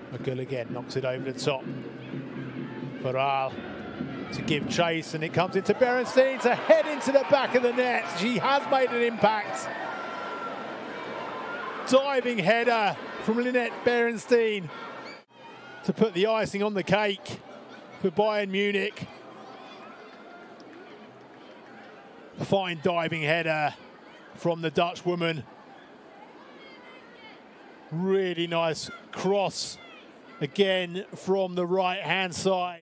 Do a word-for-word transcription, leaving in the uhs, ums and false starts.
McGill again knocks it over the top. Baral to give chase, and it comes into Beerensteyn to head into the back of the net. She has made an impact. Diving header from Lineth Beerensteyn to put the icing on the cake for Bayern Munich. Fine diving header from the Dutch woman. Really nice cross again from the right hand side.